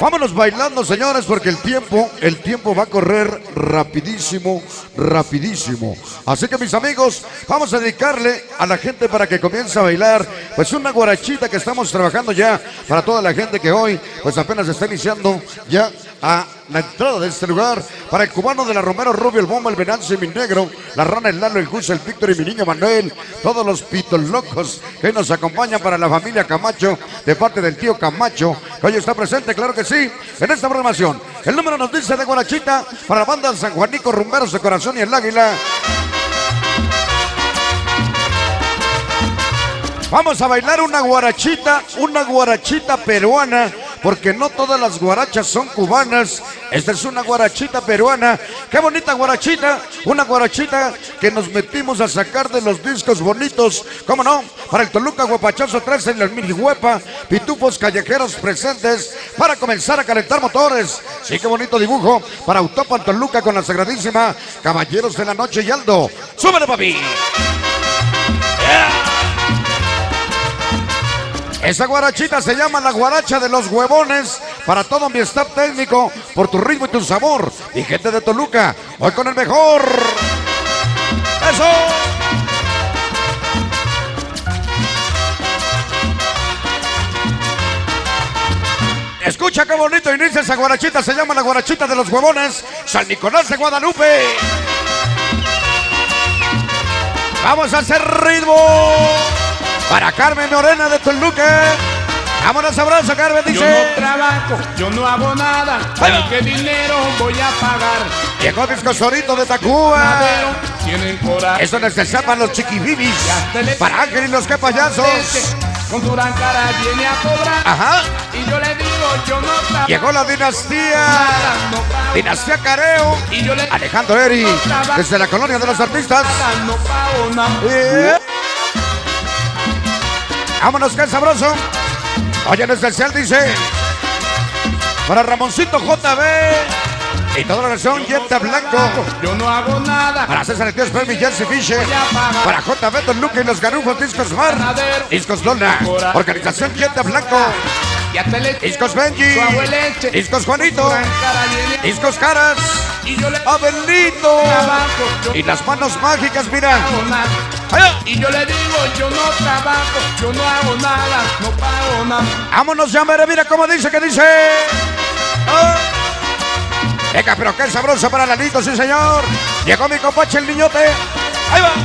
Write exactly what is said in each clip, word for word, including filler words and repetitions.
Vámonos bailando, señores, porque el tiempo, el tiempo va a correr rapidísimo, rapidísimo. Así que, mis amigos, vamos a dedicarle a la gente para que comience a bailar, pues una guarachita que estamos trabajando ya para toda la gente que hoy, pues apenas está iniciando ya a la entrada de este lugar. Para el cubano de la Romero, Rubio, el Bomba, el Venancio y mi negro, la Rana, el Lalo, el Gus, el Víctor y mi niño Manuel, todos los pitos locos que nos acompañan para la familia Camacho, de parte del tío Camacho, que hoy está presente, claro que sí, en esta programación. El número nos dice de guarachita para la banda San Juanico, Rumberos de Corazón y el Águila. Vamos a bailar una guarachita, una guarachita peruana, porque no todas las guarachas son cubanas. Esta es una guarachita peruana. Qué bonita guarachita, una guarachita que nos metimos a sacar de los discos bonitos. ¿Cómo no? Para el Toluca Guapachoso trece en la Milihuepa, pitufos callejeros presentes para comenzar a calentar motores. Sí, qué bonito dibujo para Autopan Toluca con la sagradísima Caballeros de la Noche y Aldo. ¡Súbele, papi! Yeah. Esa guarachita se llama la guaracha de los huevones. Para todo mi staff técnico, por tu ritmo y tu sabor. Y gente de Toluca, hoy con el mejor. ¡Eso! Escucha qué bonito inicia esa guarachita. Se llama la guarachita de los huevones. San Nicolás de Guadalupe. Vamos a hacer ritmo. Para Carmen Morena de Toluca. Vámonos, abrazo, Carmen, dice. Yo no trabajo, yo no hago nada. ¿Con qué dinero voy a pagar? Llegó Disco Sorito de Tacuba. Tienen coraje. Eso les desapan los chiquibibis. Para Ángel y los que payasos. Con tu gran cara viene a cobrar. Ajá. Y yo le digo, yo no trabajo. Llegó la dinastía. No pago, dinastía Careo. Y yo le Alejandro Eri. No desde la colonia de los artistas. No pago nada. Yeah. Vámonos, que es sabroso. Oye, en especial dice para Ramoncito J B y toda la nación Yenta Blanco. Yo no hago nada. Para César el Tío Spell y Jersey Fisher. Para J B, Don Luque y los Garufos, Discos Mar, Discos Lola, Organización Yenta Blanco, Discos Benji, Discos Juanito, Discos Caras, Abelito y las manos mágicas, mira. Y yo le digo, yo no trabajo, yo no hago nada, no pago nada. Vámonos, ya, mira, mira cómo dice, que dice. Oh. Venga, pero qué sabroso para Lalito, sí señor. Llegó mi compache el niñote. Ahí va.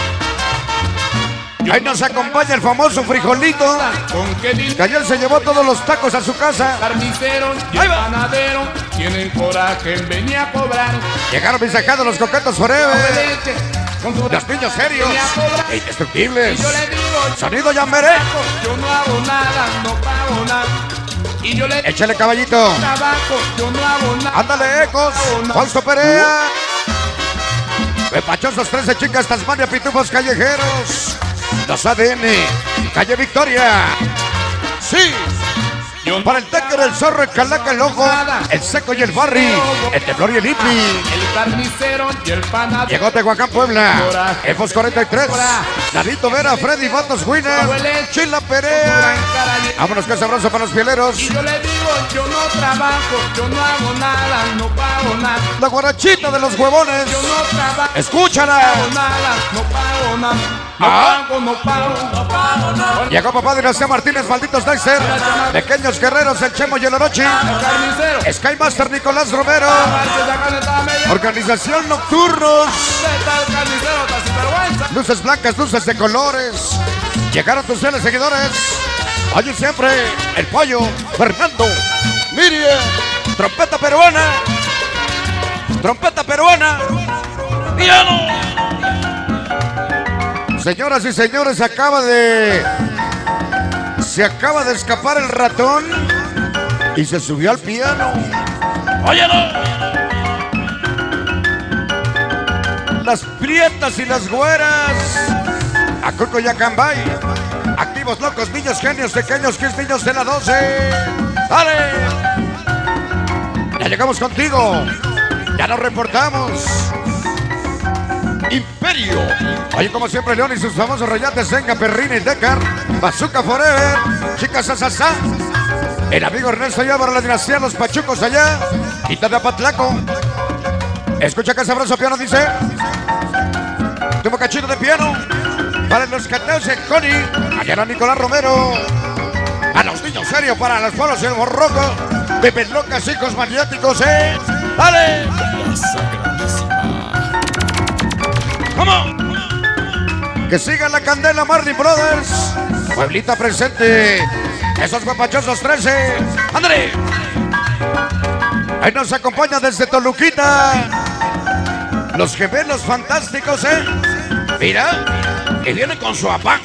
Ahí nos acompaña el famoso frijolito. Que ayer se llevó todos los tacos a su casa. Carnicero y el panadero tienen coraje en venir a cobrar. Llegaron mis sacados los coquetos forever. Los niños serios e indestructibles. Sonido Yamberé. Yo no hago nada, no pago nada. Y yo le échale, caballito. Trabajo, yo no hago nada. Ándale, Ecos. Fausto Perea. Pepachosos trece, chicas, Tasmania, pitufos callejeros. Los A D N. Calle Victoria. Sí. Para el Tecker, el Zorro, el Calaca, el Ojo, el Seco y el Barry, el Temblor y el Hippie. El carnicero y el panadero. Llegó Tehuacán, Puebla. Efos cuarenta y tres. Narito Vera, Freddy Vatos, Winner. Chila Perea. Vámonos, que sabroso para los pieleros. Y yo le digo, yo no trabajo, yo no hago nada, no pago nada. La guarachita de los huevones. Yo no trabajo. Escúchala. No pago nada, no pago nada. No ¿Ah? pago, no pago, no pago nada. Llegó papá de Dinastía Martínez, malditos Dicer. Pequeños guerreros, el Chemo y el Orochi. Skymaster Nicolás Romero. Organización Nocturnos. Luces blancas, luces de colores. Llegaron tus fieles seguidores. Allí siempre, el pollo, Fernando, Miriam, trompeta peruana. Trompeta peruana. Piano. Señoras y señores, se acaba de... Se acaba de escapar el ratón y se subió al piano. ¡Óyelo! Las prietas y las güeras. Acuco y Acambay. Activos, locos, niños, genios, pequeños, que es niños de la doce. ¡Dale! Ya llegamos contigo. Ya nos reportamos. Imperio. Oye, como siempre, León y sus famosos rayates, Zenga, Perrine y Decar, Bazooka Forever, Chicas Asasá, El amigo Ernesto allá para la dinastía Los Pachucos allá. Quita de Apatlaco. Escucha que sabroso piano dice. Tuvo cachito de piano. Para los cateos de Connie. Allá era Nicolás Romero. A los niños serios para las bolas del Borroco. Pepe Locas, hijos maniáticos, eh. ¡Dale! ¿Cómo? Que siga la candela Marlin Brothers. Pueblita presente. Esos guapachosos trece. ¡Ándale! Ahí nos acompaña desde Toluquita. Los gemelos fantásticos, ¿eh? Mira. Y viene con su apá.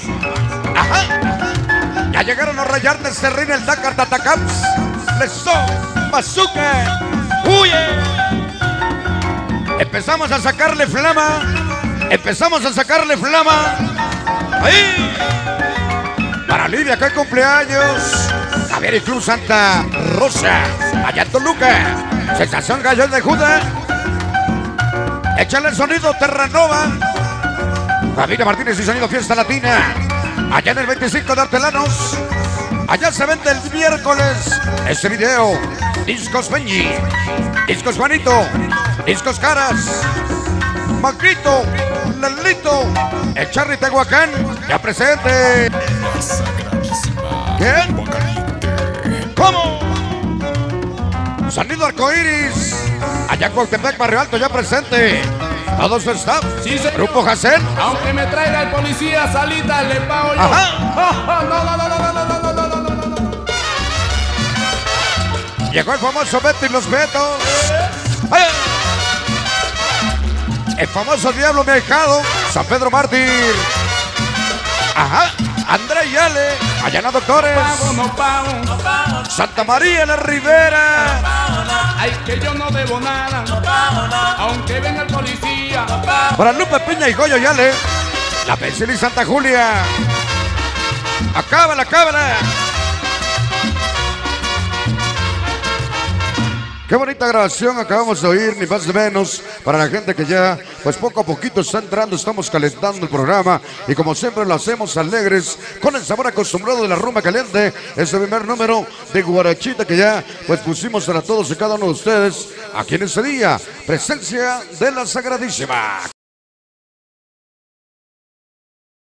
Ajá. Ya llegaron a rayar de este ring el Dakar Tatacaps. ¡Leso! ¡Bazooka! ¡Huye! Empezamos a sacarle flama. Empezamos a sacarle flama. ¡Ahí! Para Lidia, que hay cumpleaños. Javier y Cruz Santa Rosa. Allá en Toluca. Sensación Gallo de Judas. Échale el sonido Terranova. Familia Martínez y sonido Fiesta Latina. Allá en el veinticinco de Artelanos. Allá se vende el miércoles este video. Discos Benji. Discos Juanito. Discos Caras. Magrito. Lalito. El Charly Tehuacán. Ya presente. ¿Quién? ¿Cómo? Sonido Arcoiris. Allá en Cuautepec, Barrio Alto, ya presente. Todo su staff. Sí, señor. Grupo Jacen. Aunque me traiga el policía, salita, le pago yo. Ajá. No, no, no, no, no, no, no, no, no, no, no. Llegó el famoso Beto y los Betos. ¡Ay! El famoso Diablo Mejado. San Pedro Mártir. Ajá. André y Ale. Allana Doctores. Pago, no pago, no pago. Santa María la Ribera. Ay, que yo no debo nada. No pago, no. Aunque venga el policía. No pago. Para Lupe Piña y Goyo y Ale. La Pensil y Santa Julia. Acábala, acábala. Qué bonita grabación acabamos de oír, ni más ni menos, para la gente que ya, pues poco a poquito está entrando, estamos calentando el programa y como siempre lo hacemos alegres, con el sabor acostumbrado de la rumba caliente, este primer número de Guarachita que ya, pues pusimos para todos y cada uno de ustedes aquí en ese día, presencia de la Sagradísima.